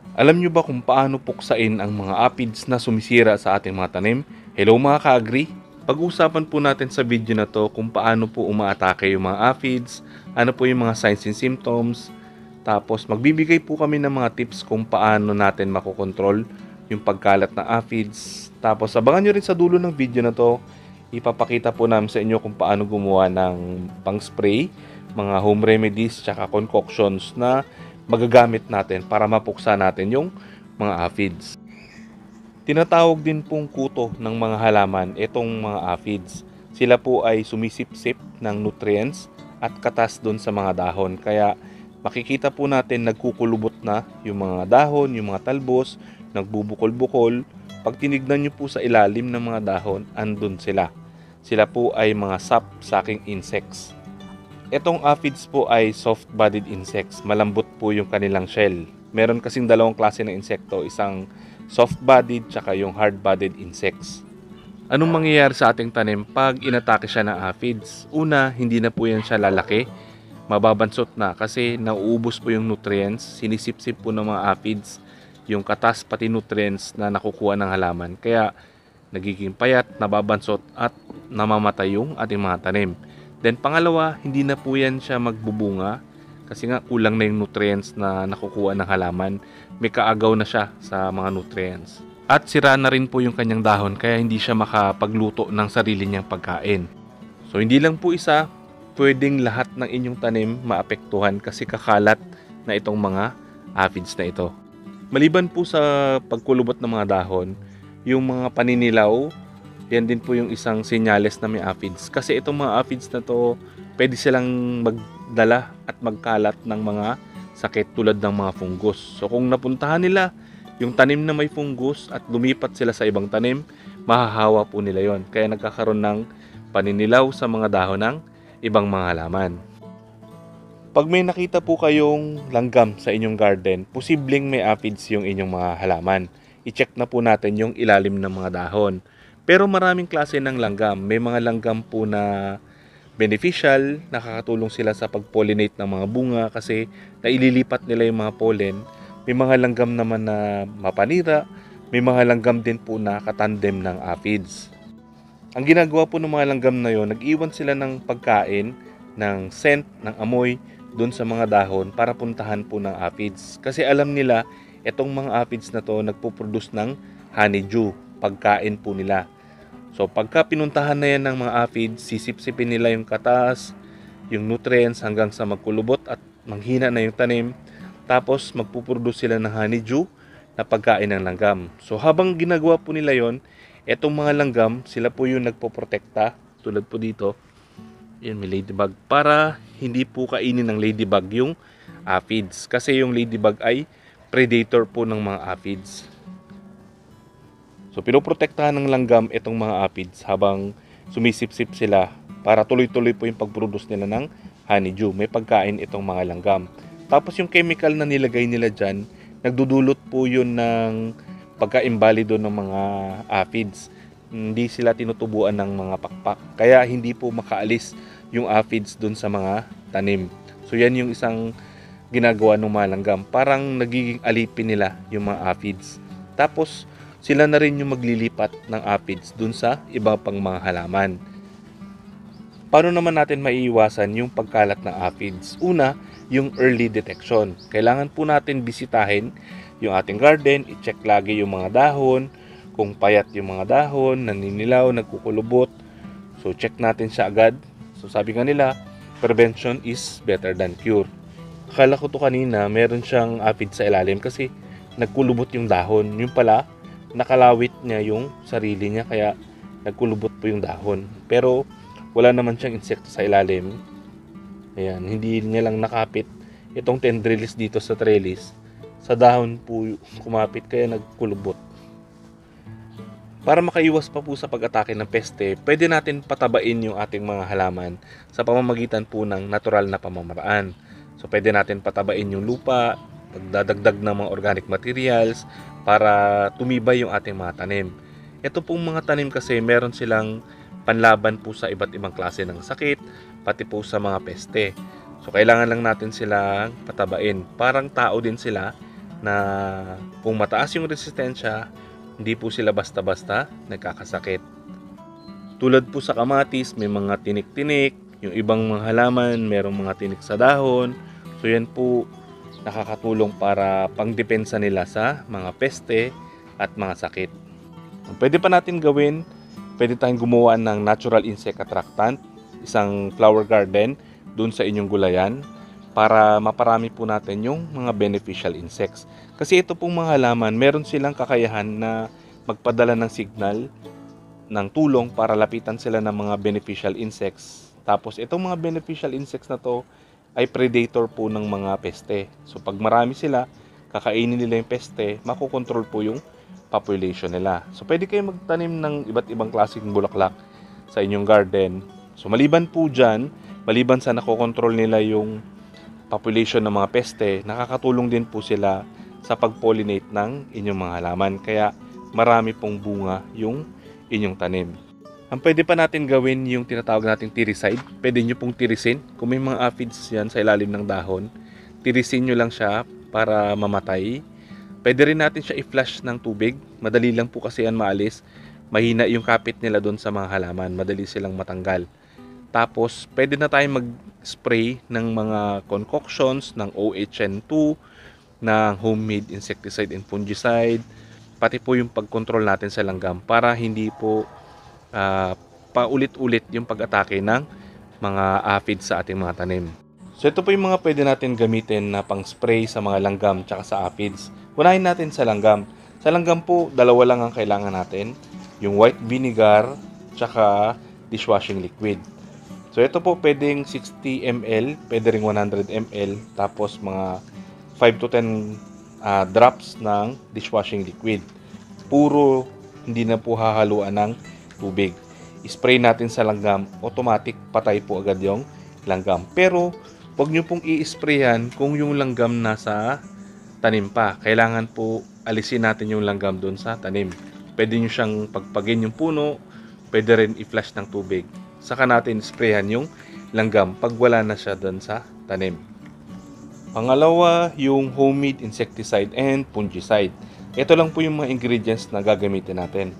Alam nyo ba kung paano puksain ang mga aphids na sumisira sa ating mga tanim? Hello mga ka-agri! Pag-uusapan po natin sa video na to kung paano po umaatake yung mga aphids, ano po yung mga signs and symptoms, tapos magbibigay po kami ng mga tips kung paano natin makokontrol yung pagkalat ng aphids. Tapos abangan nyo rin sa dulo ng video na to, ipapakita po namin sa inyo kung paano gumawa ng pang-spray, mga home remedies, tsaka concoctions na magagamit natin para mapuksa natin yung mga aphids. Tinatawag din pong kuto ng mga halaman itong mga aphids. Sila po ay sumisipsip ng nutrients at katas doon sa mga dahon. Kaya makikita po natin nagkukulubot na yung mga dahon, yung mga talbos, nagbubukol-bukol. Pag tinignan nyo po sa ilalim ng mga dahon, andun sila. Sila po ay mga sap-sucking insects. Itong aphids po ay soft-bodied insects. Malambot po yung kanilang shell. Meron kasing dalawang klase ng insekto, isang soft-bodied tsaka yung hard-bodied insects. Anong mangyayari sa ating tanim pag inatake siya ng aphids? Una, hindi na po yan siya lalaki. Mababansot na kasi nauubos po yung nutrients. Sinisipsip po ng mga aphids yung katas pati nutrients na nakukuha ng halaman. Kaya nagiging payat, nababansot at namamatay yung ating mga tanim. Then pangalawa, hindi na po yan siya magbubunga kasi nga kulang na yung nutrients na nakukuha ng halaman. May kaagaw na siya sa mga nutrients. At sira na rin po yung kanyang dahon kaya hindi siya makapagluto ng sarili niyang pagkain. So hindi lang po isa, pwedeng lahat ng inyong tanim maapektuhan kasi kakalat na itong mga aphids na ito. Maliban po sa pagkulubot ng mga dahon, yung mga paninilaw, yan din po yung isang senyales na may aphids. Kasi itong mga aphids na to, pwede silang magdala at magkalat ng mga sakit tulad ng mga fungus. So kung napuntahan nila yung tanim na may fungus at lumipat sila sa ibang tanim, mahahawa po nila yon. Kaya nagkakaroon ng paninilaw sa mga dahon ng ibang mga halaman. Pag may nakita po kayong langgam sa inyong garden, posibleng may aphids yung inyong mga halaman. I-check na po natin yung ilalim ng mga dahon. Pero maraming klase ng langgam. May mga langgam po na beneficial, nakakatulong sila sa pag-pollinate ng mga bunga kasi naililipat nila yung mga pollen. May mga langgam naman na mapanira, may mga langgam din po na katandem ng aphids. Ang ginagawa po ng mga langgam na yon, nag-iwan sila ng pagkain, ng scent, ng amoy doon sa mga dahon para puntahan po ng aphids. Kasi alam nila, itong mga aphids na to nagpo-produce ng honeydew, pagkain po nila. So pagka pinuntahan na yan ng mga aphids, sisipsipin nila yung katas, yung nutrients hanggang sa magkulubot at manghina na yung tanim. Tapos magpuproduce sila ng honeydew na pagkain ng langgam. So habang ginagawa po nila yon, etong mga langgam, sila po yung nagpoprotekta, tulad po dito. Yan, may ladybug. Para hindi po kainin ng ladybug yung aphids. Kasi yung ladybug ay predator po ng mga aphids. So pinoprotektahan ng langgam itong mga aphids habang sumisipsip sila para tuloy-tuloy po yung pag-produce nila ng honeydew. May pagkain itong mga langgam. Tapos yung chemical na nilagay nila dyan, nagdudulot po yun ng pagka-imbalido ng mga aphids. Hindi sila tinutubuan ng mga pakpak. Kaya hindi po makaalis yung aphids dun sa mga tanim. So yan yung isang ginagawa ng mga langgam. Parang nagiging alipin nila yung mga aphids. Tapos sila na rin yung maglilipat ng aphids dun sa iba pang mga halaman. Paano naman natin maiiwasan yung pagkalat ng aphids? Una, yung early detection. Kailangan po natin bisitahin yung ating garden, i-check lagi yung mga dahon, kung payat yung mga dahon, naninilaw, nagkukulubot. So check natin siya agad. So sabi nga nila, prevention is better than cure. Akala ko to kanina, meron siyang aphid sa ilalim kasi nagkulubot yung dahon. Yung pala, nakalawit niya yung sarili niya kaya nagkulubot po yung dahon. Pero wala naman siyang insekto sa ilalim. Ayan, hindi niya lang nakapit itong tendrilis dito sa trellis. Sa dahon po kumapit kaya nagkulubot. Para makaiwas pa po sa pag-atake ng peste, pwede natin patabain yung ating mga halaman sa pamamagitan po ng natural na pamamaraan. So pwede natin patabain yung lupa, pagdadagdag ng mga organic materials para tumibay yung ating mga tanim. Ito pong mga tanim kasi meron silang panlaban po sa iba't ibang klase ng sakit, pati po sa mga peste. So kailangan lang natin silang patabain. Parang tao din sila, na kung mataas yung resistensya, hindi po sila basta-basta nagkakasakit. Tulad po sa kamatis, may mga tinik-tinik, yung ibang mga halaman, merong mga tinik sa dahon. So yan po nakakatulong para pangdepensa nila sa mga peste at mga sakit. Pwede pa natin gawin, pwede tayong gumawa ng natural insect attractant, isang flower garden dun sa inyong gulayan para maparami po natin yung mga beneficial insects. Kasi ito pong mga halaman, meron silang kakayahan na magpadala ng signal ng tulong para lapitan sila ng mga beneficial insects. Tapos itong mga beneficial insects na to ay predator po ng mga peste. So pag marami sila, kakainin nila yung peste, makokontrol po yung population nila. So pwede kayong magtanim ng iba't ibang klaseng bulaklak sa inyong garden. So maliban po dyan, maliban sa nakokontrol nila yung population ng mga peste, nakakatulong din po sila sa pag-pollinate ng inyong mga halaman. Kaya marami pong bunga yung inyong tanim. Ang pwede pa natin gawin yung tinatawag nating thericide. Pwede nyo pong tirisin. Kung may mga aphids yan sa ilalim ng dahon, tirisin nyo lang siya para mamatay. Pwede rin natin siya i-flush ng tubig. Madali lang po kasi yan maalis. Mahina yung kapit nila doon sa mga halaman. Madali silang matanggal. Tapos, pwede na tayong mag-spray ng mga concoctions ng OHN2, ng homemade insecticide and fungicide, pati po yung pag-control natin sa langgam para hindi po paulit-ulit yung pag-atake ng mga aphids sa ating mga tanim. So ito po yung mga pwede natin gamitin na pang-spray sa mga langgam tsaka sa aphids. Unahin natin sa langgam. Sa langgam po, dalawa lang ang kailangan natin. Yung white vinegar tsaka dishwashing liquid. So ito po pwedeng 60 ml, pwede ring 100 ml, tapos mga 5 to 10 drops ng dishwashing liquid. Puro, hindi na po hahaluan ng tubig. Spray natin sa langgam, automatic patay po agad yung langgam. Pero huwag nyo pong i-sprayan kung yung langgam nasa tanim pa. Kailangan po alisin natin yung langgam doon sa tanim. Pwede nyo siyang pagpagin yung puno, pwede rin i-flush ng tubig. Saka natin sprayan yung langgam pag wala na siya doon sa tanim. Pangalawa, yung homemade insecticide and fungicide. Ito lang po yung mga ingredients na gagamitin natin.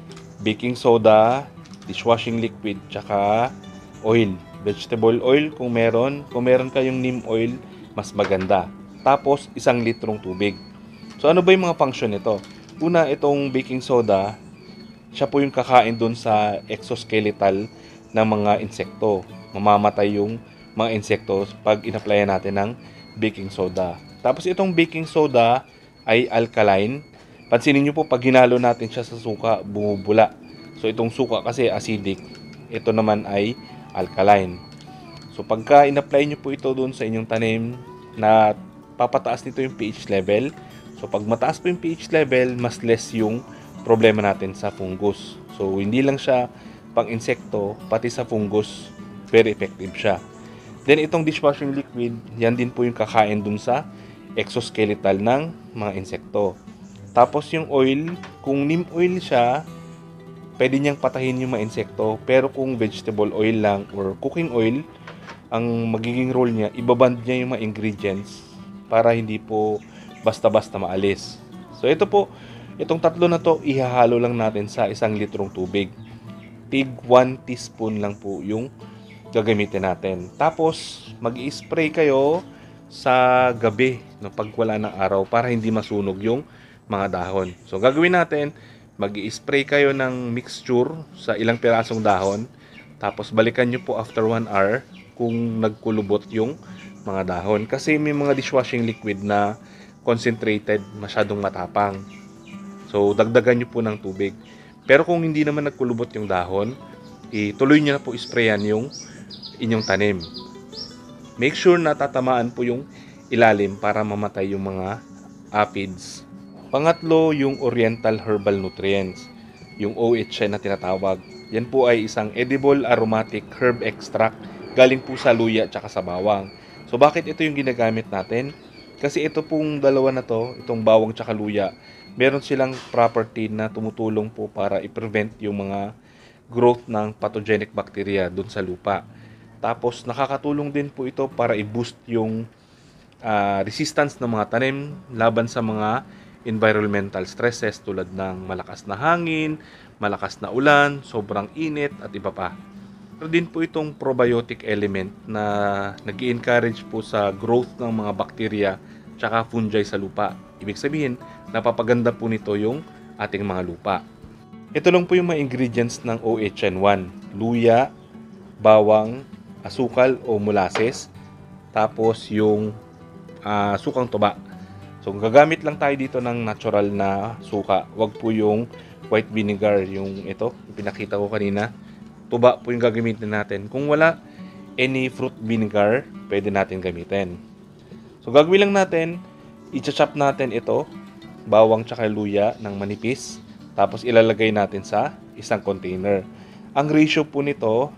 Baking soda, dishwashing liquid, tsaka oil. Vegetable oil kung meron. Kung meron kayong neem oil, mas maganda. Tapos, 1 litrong tubig. So, ano ba yung mga function nito? Una, itong baking soda, siya po yung kakain dun sa exoskeletal ng mga insekto. Mamamatay yung mga insekto pag in-applyan natin ng baking soda. Tapos, itong baking soda ay alkaline. Pansinin nyo po, pag hinalo natin siya sa suka, bumubula. So, itong suka kasi acidic. Ito naman ay alkaline. So, pagka in-apply nyo po ito doon sa inyong tanim, na papataas nito yung pH level. So, pag mataas po yung pH level, mas less yung problema natin sa fungus. So, hindi lang siya pang insekto, pati sa fungus, very effective siya. Then, itong dishwashing liquid, yan din po yung kakain dun sa exoskeletal ng mga insekto. Tapos, yung oil, kung neem oil siya, pwede niyang patahin yung mga insekto. Pero kung vegetable oil lang or cooking oil, ang magiging role niya, ibaband niya yung mga ingredients para hindi po basta-basta maalis. So ito po, itong tatlo na to, ihahalo lang natin sa 1 litrong tubig. Tig 1 teaspoon lang po yung gagamitin natin. Tapos, mag-i-spray kayo sa gabi, no, pag wala ng araw para hindi masunog yung mga dahon. So gagawin natin, mag-i-spray kayo ng mixture sa ilang pirasong dahon. Tapos balikan nyo po after 1 hour kung nagkulubot yung mga dahon. Kasi may mga dishwashing liquid na concentrated, masyadong matapang. So dagdagan nyo po ng tubig. Pero kung hindi naman nagkulubot yung dahon, ituloy nyo na po isprayan yung inyong tanim. Make sure na tatamaan po yung ilalim para mamatay yung mga aphids. Pangatlo, yung Oriental Herbal Nutrients, yung OHN na tinatawag. Yan po ay isang edible aromatic herb extract galing po sa luya at sa bawang. So bakit ito yung ginagamit natin? Kasi ito pong dalawa na to, itong bawang at luya, meron silang property na tumutulong po para i-prevent yung mga growth ng pathogenic bacteria dun sa lupa. Tapos nakakatulong din po ito para i-boost yung resistance ng mga tanim laban sa mga environmental stresses tulad ng malakas na hangin, malakas na ulan, sobrang init at iba pa. Pero din po itong probiotic element na nag-encourage po sa growth ng mga bakterya tsaka fungi sa lupa. Ibig sabihin, napapaganda po nito yung ating mga lupa. Ito lang po yung mga ingredients ng OHN1. Luya, bawang, asukal o molasses, tapos yung sukang tuba. So gagamit lang tayo dito ng natural na suka. Wag po yung white vinegar, yung ito, yung pinakita ko kanina. Tuba po yung gagamitin natin. Kung wala, any fruit vinegar, pwede natin gamitin. So gagawin lang natin, i-chop natin ito, bawang tsaka luya ng manipis, tapos ilalagay natin sa isang container. Ang ratio po nito,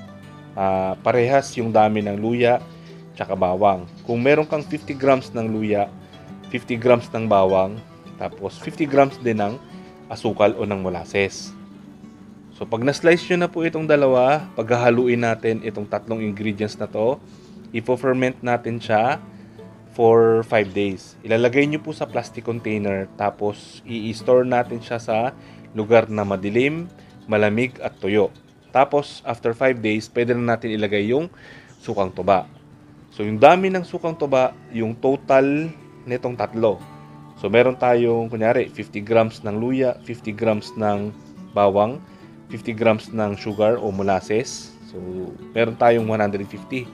parehas yung dami ng luya tsaka bawang. Kung meron kang 50 grams ng luya, 50 grams ng bawang, tapos 50 grams din ng asukal o ng molasses. So pag na-slice nyo na po itong dalawa, paghahaluin natin itong tatlong ingredients na to, ipo-ferment natin siya for 5 days. Ilalagay nyo po sa plastic container, tapos i-store natin siya sa lugar na madilim, malamig at tuyo. Tapos after 5 days, pwede na natin ilagay yung sukang tuba. So yung dami ng sukang tuba, yung total nitong tatlo. So meron tayong kunyari 50 grams ng luya, 50 grams ng bawang, 50 grams ng sugar o molasses. So meron tayong 150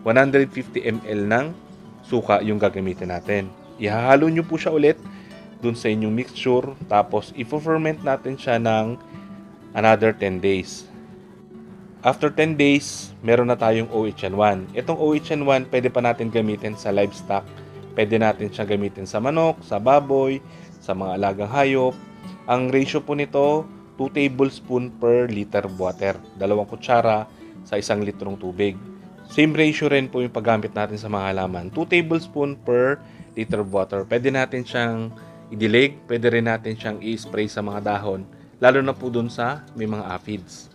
ml ng suka yung gagamitin natin. Ihahalo nyo po siya ulit dun sa inyong mixture, tapos i-ferment natin siya ng another 10 days. After 10 days, meron na tayong OHN1. Itong OHN1, pwede pa natin gamitin sa livestock. Pwede natin siya gamitin sa manok, sa baboy, sa mga alagang hayop. Ang ratio po nito, 2 tablespoon per liter of water. 2 kutsara sa 1 litrong tubig. Same ratio rin po yung paggamit natin sa mga halaman. 2 tablespoon per liter of water. Pwede natin siyang idilig, pwede rin natin siyang i-spray sa mga dahon, lalo na po dun sa may mga aphids.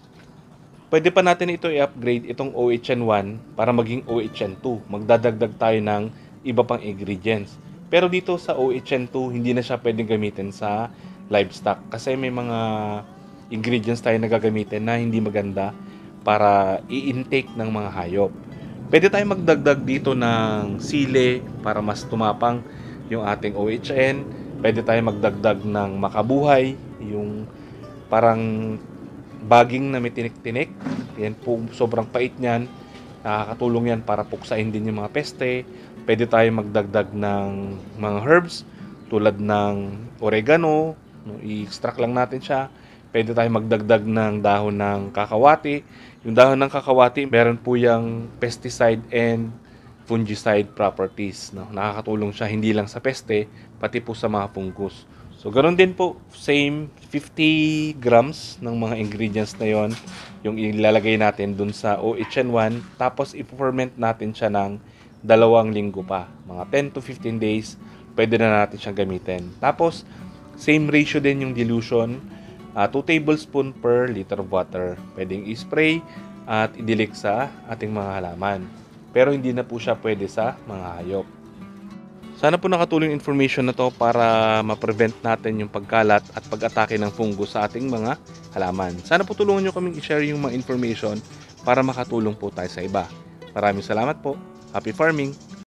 Pwede pa natin ito i-upgrade, itong OHN1, para maging OHN2. Magdadagdag tayo ng iba pang ingredients. Pero dito sa OHN2, hindi na siya pwedeng gamitin sa livestock kasi may mga ingredients tayo na gagamitin na hindi maganda para i-intake ng mga hayop. Pwede tayo magdagdag dito ng sili para mas tumapang yung ating OHN. Pwede tayo magdagdag ng makabuhay, yung parang baging na may tinik-tinik. Yan po, sobrang pait niyan. Nakakatulong yan para puksain din yung mga peste. Pwede tayo magdagdag ng mga herbs tulad ng oregano. I-extract lang natin siya. Pwede tayo magdagdag ng dahon ng kakawati. Yung dahon ng kakawati, meron po yung pesticide and fungicide properties. Nakakatulong siya hindi lang sa peste, pati po sa mga fungus. So, ganoon din po, same 50 grams ng mga ingredients na yon yung ilalagay natin dun sa OHN1. Tapos, ipo-ferment natin siya ng 2 linggo pa. Mga 10 to 15 days, pwede na natin siyang gamitin. Tapos, same ratio din yung dilution. 2 tablespoon per liter of water. Pwedeng i-spray at idilig sa ating mga halaman. Pero hindi na po siya pwede sa mga hayop. Sana po nakatulong information na to para ma-prevent natin yung pagkalat at pag-atake ng fungus sa ating mga halaman. Sana po tulungan nyo kaming i-share yung mga information para makatulong po tayo sa iba. Maraming salamat po. Happy farming!